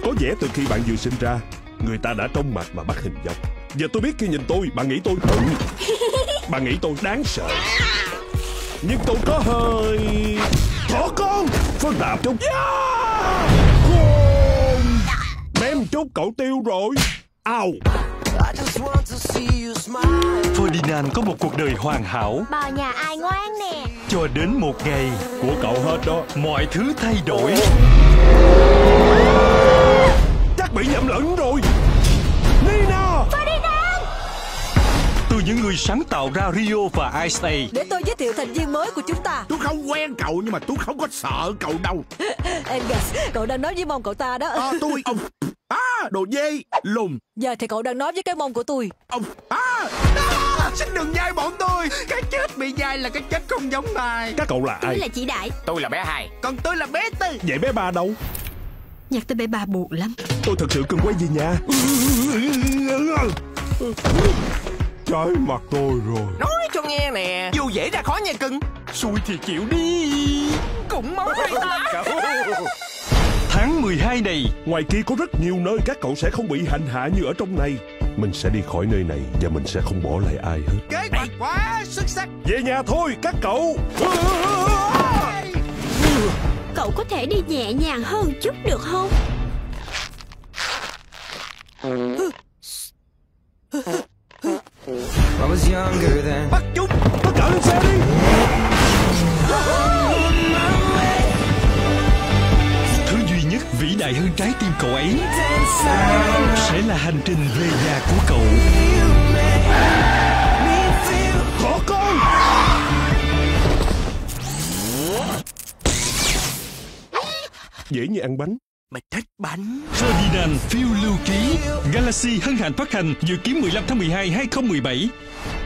Có vẻ từ khi bạn vừa sinh ra, người ta đã trông mặt mà bắt hình dong. Giờ tôi biết khi nhìn tôi, bạn nghĩ tôi bạn nghĩ tôi đáng sợ. Nhưng tôi có hơi thỏ con, phức tạp chút. Mém chút cậu tiêu rồi. Ao. Ferdinand có một cuộc đời hoàn hảo. Bò nhà ai ngoan nè. Cho đến một ngày, Của cậu hết đó. mọi thứ thay đổi. Chắc bị nhầm lẫn rồi. Nina. Ferdinand. Từ những người sáng tạo ra Rio và Ice Age, Để tôi giới thiệu thành viên mới của chúng ta. Tôi không quen cậu nhưng mà tôi không có sợ cậu đâu. Angus, cậu đang nói với mông cậu ta đó. Tôi ông đồ dê lùn. Giờ thì cậu đang nói với cái mông của tôi. Ông xin đừng nhai bọn tôi. Cái chết bị nhai là cái chết không giống ai. Các cậu là Tôi ai? là chị Đại. Tôi là bé Hai. Còn tôi là bé Tư. Vậy bé ba đâu? Nhắc tới bé ba buồn lắm. Tôi thật sự cần quay về nhà. Trái mặt tôi rồi. Nói cho nghe nè, dù dễ ra khó nha cưng. xui thì chịu đi. Cũng máu hay ta. Tháng 12 này, Ngoài kia có rất nhiều nơi các cậu sẽ không bị hành hạ như ở trong này. Mình sẽ đi khỏi nơi này và mình sẽ không bỏ lại ai hết. Kế hoạch quá xuất sắc. Về nhà thôi các cậu. Cậu có thể đi nhẹ nhàng hơn chút được không? Bắt chúng. Tất cả lên xe đi. thứ duy nhất vĩ đại hơn trái tim cậu ấy sẽ là hành trình về nhà của cậu. Thỏ con. Dễ như ăn bánh. Mày thích bánh. Ferdinand phiêu lưu ký. Galaxy hân hạnh phát hành, dự kiến 15 tháng 12 2017.